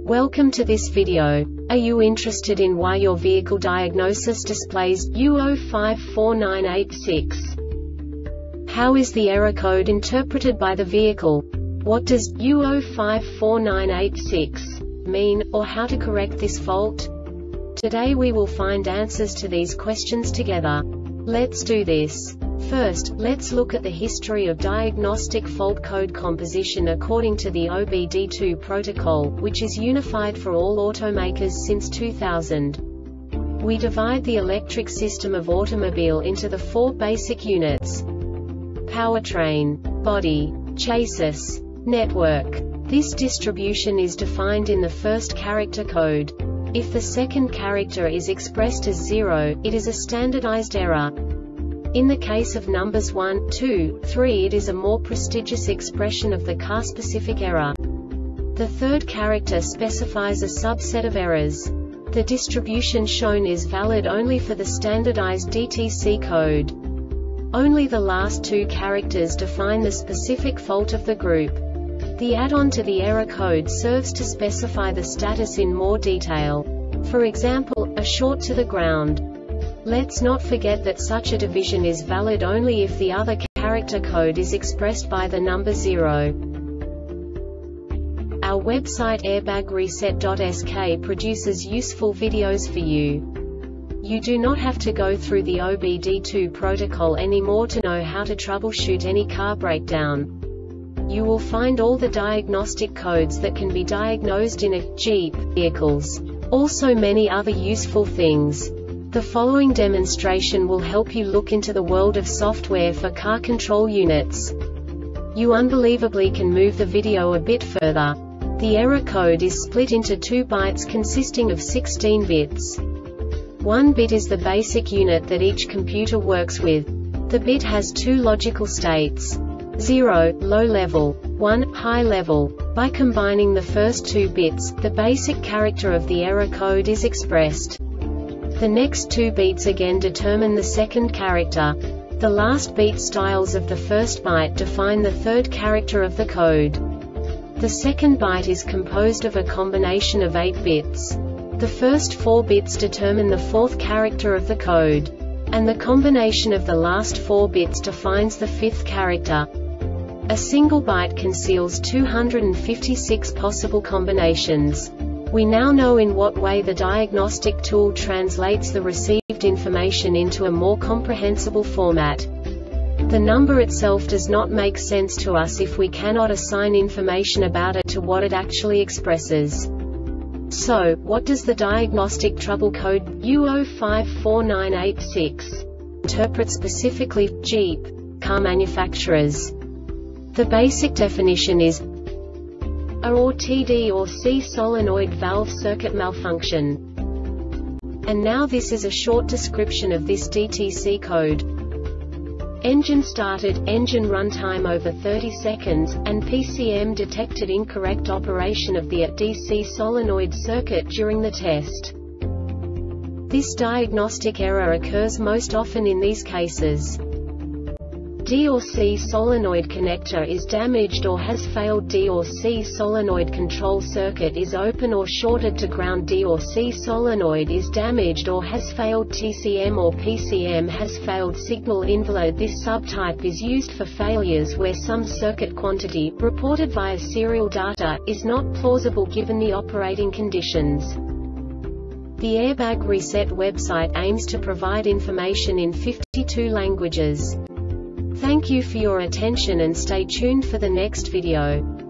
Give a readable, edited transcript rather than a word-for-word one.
Welcome to this video. Are you interested in why your vehicle diagnosis displays U054986? How is the error code interpreted by the vehicle? What does U054986 mean, or how to correct this fault? Today we will find answers to these questions together. Let's do this. First, let's look at the history of diagnostic fault code composition according to the OBD2 protocol, which is unified for all automakers since 2000. We divide the electric system of automobile into the four basic units: powertrain, body, chassis, network. This distribution is defined in the first character code. If the second character is expressed as 0, it is a standardized error. In the case of numbers 1, 2, 3, it is a more prestigious expression of the car-specific error. The third character specifies a subset of errors. The distribution shown is valid only for the standardized DTC code. Only the last two characters define the specific fault of the group. The add-on to the error code serves to specify the status in more detail. For example, a short to the ground. Let's not forget that such a division is valid only if the other character code is expressed by the number 0. Our website airbagreset.sk produces useful videos for you. You do not have to go through the OBD2 protocol anymore to know how to troubleshoot any car breakdown. You will find all the diagnostic codes that can be diagnosed in a Jeep vehicles. Also many other useful things. The following demonstration will help you look into the world of software for car control units. You unbelievably can move the video a bit further. The error code is split into 2 bytes consisting of 16 bits. 1 bit is the basic unit that each computer works with. The bit has 2 logical states: 0, low level, 1, high level. By combining the first 2 bits, the basic character of the error code is expressed. The next 2 beats again determine the second character. The last beat styles of the first byte define the third character of the code. The second byte is composed of a combination of 8 bits. The first 4 bits determine the fourth character of the code. And the combination of the last 4 bits defines the fifth character. A single byte conceals 256 possible combinations. We now know in what way the diagnostic tool translates the received information into a more comprehensible format. The number itself does not make sense to us if we cannot assign information about it to what it actually expresses. So, what does the diagnostic trouble code U054986 interpret specifically for Jeep car manufacturers? The basic definition is A or TD or C solenoid valve circuit malfunction. And now this is a short description of this DTC code. Engine started, engine runtime over 30 seconds, and PCM detected incorrect operation of the DC solenoid circuit during the test. This diagnostic error occurs most often in these cases: D or C solenoid connector is damaged or has failed. D or C solenoid control circuit is open or shorted to ground. D or C solenoid is damaged or has failed. TCM or PCM has failed. Signal invalid. This subtype is used for failures where some circuit quantity, reported via serial data, is not plausible given the operating conditions. The Airbag Reset website aims to provide information in 52 languages. Thank you for your attention and stay tuned for the next video.